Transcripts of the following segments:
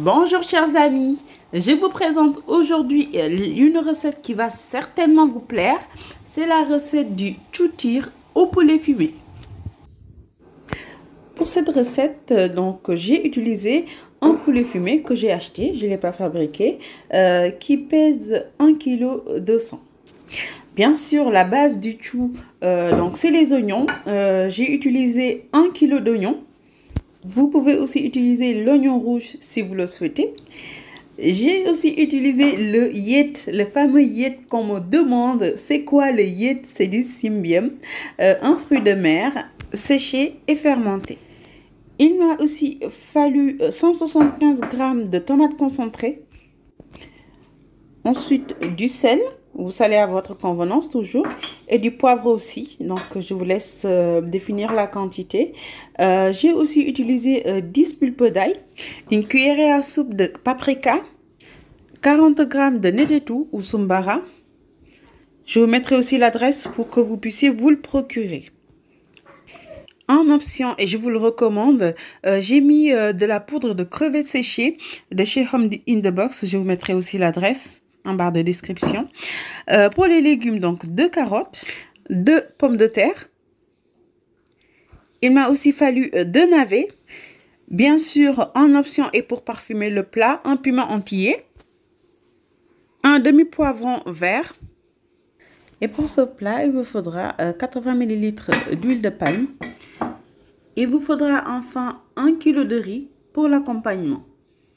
Bonjour chers amis, je vous présente aujourd'hui une recette qui va certainement vous plaire. C'est la recette du choutir au poulet fumé. Pour cette recette, j'ai utilisé un poulet fumé que j'ai acheté, je ne l'ai pas fabriqué, qui pèse 1,2 kg. Bien sûr, la base du chou, c'est les oignons. J'ai utilisé 1 kg d'oignons. Vous pouvez aussi utiliser l'oignon rouge si vous le souhaitez. J'ai aussi utilisé le yet, le fameux yet qu'on me demande. C'est quoi le yet? C'est du cymbium, un fruit de mer séché et fermenté. Il m'a aussi fallu 175 g de tomates concentrées. Ensuite, du sel, vous salez à votre convenance toujours, et du poivre aussi. Donc, je vous laisse définir la quantité. J'ai aussi utilisé 10 pulpes d'ail, une cuillerée à soupe de paprika, 40 g de netetu ou sumbara. Je vous mettrai aussi l'adresse pour que vous puissiez vous le procurer. En option, et je vous le recommande, j'ai mis de la poudre de crevettes séchées de chez Home in the Box. Je vous mettrai aussi l'adresse en barre de description. Pour les légumes, donc 2 carottes, 2 pommes de terre. Il m'a aussi fallu 2 navets. Bien sûr, en option et pour parfumer le plat, un piment entier, un demi-poivron vert. Et pour ce plat, il vous faudra 80 ml d'huile de palme. Il vous faudra enfin 1 kg de riz pour l'accompagnement.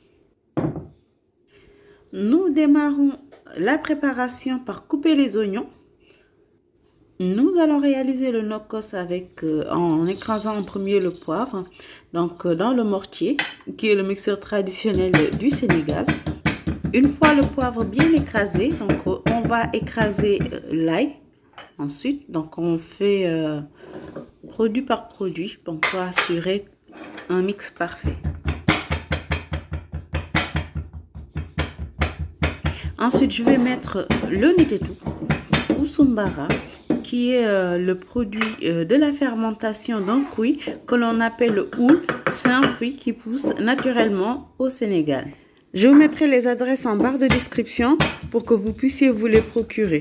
Nous démarrons la préparation par couper les oignons. Nous allons réaliser le nokos en écrasant en premier le poivre, dans le mortier, qui est le mixeur traditionnel du Sénégal. Une fois le poivre bien écrasé, on va écraser l'ail. Ensuite, on fait produit par produit pour assurer un mix parfait. Ensuite, je vais mettre le netetu ou sumbara, qui est le produit de la fermentation d'un fruit que l'on appelle le houle. C'est un fruit qui pousse naturellement au Sénégal. Je vous mettrai les adresses en barre de description pour que vous puissiez vous les procurer.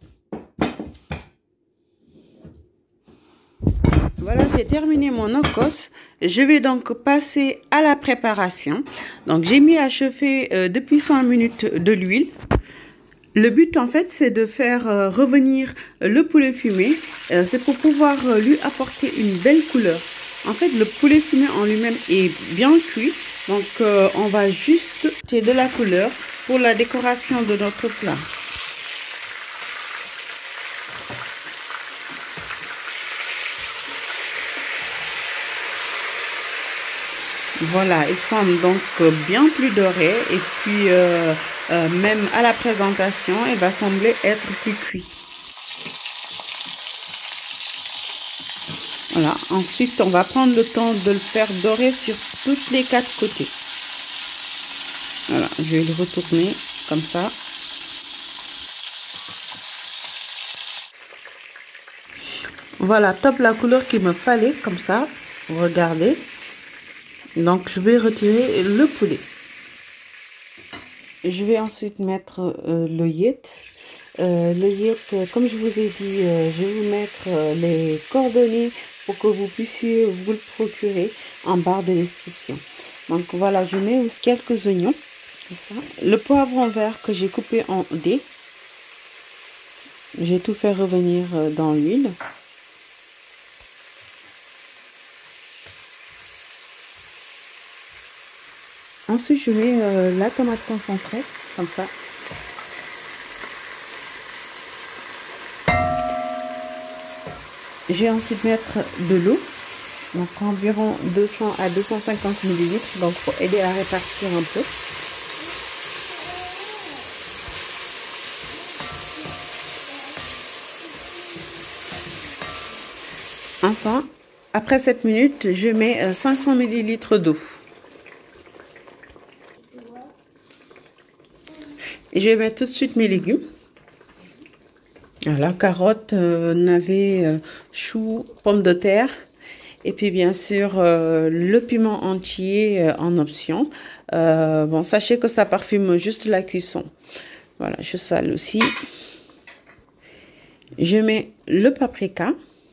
Voilà, j'ai terminé mon nokos. Je vais donc passer à la préparation. Donc, j'ai mis à chauffer depuis 100 minutes de l'huile. Le but, en fait, c'est de faire revenir le poulet fumé. C'est pour pouvoir lui apporter une belle couleur. En fait, le poulet fumé en lui-même est bien cuit. Donc, on va juste ajouter de la couleur pour la décoration de notre plat. Voilà, il semble donc bien plus doré et puis même à la présentation, il va sembler être plus cuit. Voilà, ensuite on va prendre le temps de le faire dorer sur toutes les 4 côtés. Voilà, je vais le retourner comme ça. Voilà, top la couleur qu'il me fallait comme ça. Regardez. Donc, je vais retirer le poulet. Je vais ensuite mettre le yet. Le yet, comme je vous ai dit, je vais vous mettre les coordonnées pour que vous puissiez vous le procurer en barre de description. Donc, voilà, je mets aussi quelques oignons. Comme ça. Le poivron vert que j'ai coupé en dés. J'ai tout fait revenir dans l'huile. Ensuite, je mets la tomate concentrée, comme ça. Je vais ensuite mettre de l'eau, donc environ 200 à 250 ml, donc pour aider à répartir un peu. Enfin, après 7 minutes, je mets 500 ml d'eau. Et je vais mettre tout de suite mes légumes. Voilà, carottes, navets, choux, pommes de terre. Et puis bien sûr, le piment entier en option. Bon, sachez que ça parfume juste la cuisson. Voilà, je sale aussi. Je mets le paprika.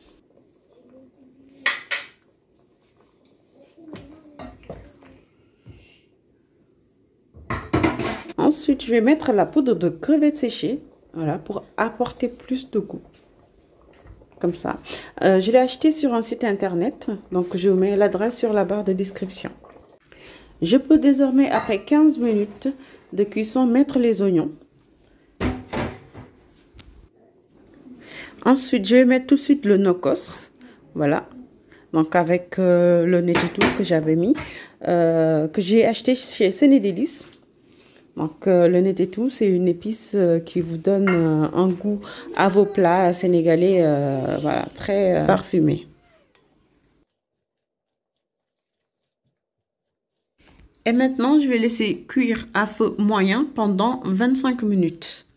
Ensuite, je vais mettre la poudre de crevettes séchées, voilà, pour apporter plus de goût. Comme ça. Je l'ai acheté sur un site internet, donc je vous mets l'adresse sur la barre de description. Je peux désormais, après 15 minutes de cuisson, mettre les oignons. Ensuite, je vais mettre tout de suite le nokos, voilà. Donc avec le nettitou que j'avais mis, que j'ai acheté chez Sénédélice. Donc le nettitou, c'est une épice qui vous donne un goût à vos plats sénégalais, voilà, très parfumé. Et maintenant, je vais laisser cuire à feu moyen pendant 25 minutes.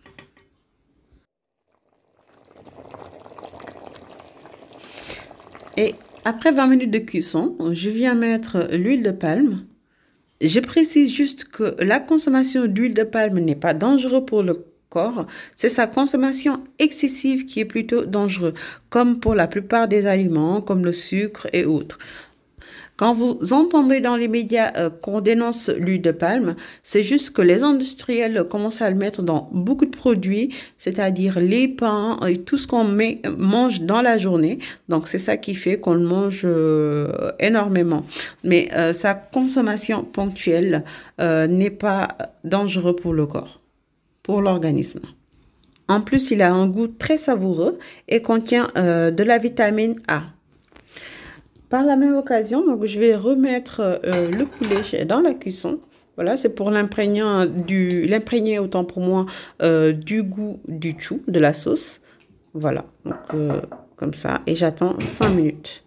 Et après 20 minutes de cuisson, je viens mettre l'huile de palme. Je précise juste que la consommation d'huile de palme n'est pas dangereuse pour le corps. C'est sa consommation excessive qui est plutôt dangereuse, comme pour la plupart des aliments, comme le sucre et autres. Quand vous entendez dans les médias qu'on dénonce l'huile de palme, c'est juste que les industriels commencent à le mettre dans beaucoup de produits, c'est-à-dire les pains et tout ce qu'on mange dans la journée. Donc, c'est ça qui fait qu'on le mange énormément. Mais sa consommation ponctuelle n'est pas dangereuse pour le corps, pour l'organisme. En plus, il a un goût très savoureux et contient de la vitamine A. Par la même occasion, donc je vais remettre le poulet dans la cuisson. Voilà, c'est pour l'imprégner autant pour moi du goût du chou, de la sauce. Voilà, donc comme ça. Et j'attends 5 minutes.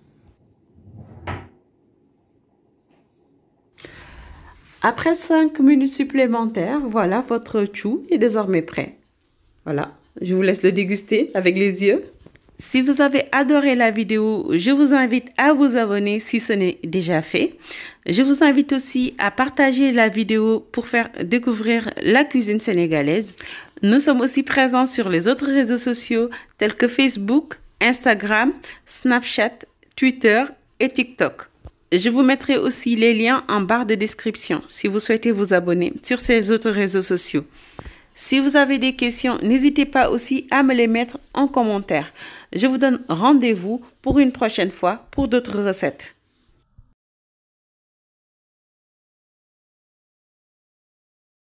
Après 5 minutes supplémentaires, voilà, votre chou est désormais prêt. Voilà, je vous laisse le déguster avec les yeux. Si vous avez adoré la vidéo, je vous invite à vous abonner si ce n'est déjà fait. Je vous invite aussi à partager la vidéo pour faire découvrir la cuisine sénégalaise. Nous sommes aussi présents sur les autres réseaux sociaux tels que Facebook, Instagram, Snapchat, Twitter et TikTok. Je vous mettrai aussi les liens en barre de description si vous souhaitez vous abonner sur ces autres réseaux sociaux. Si vous avez des questions, n'hésitez pas aussi à me les mettre en commentaire. Je vous donne rendez-vous pour une prochaine fois pour d'autres recettes.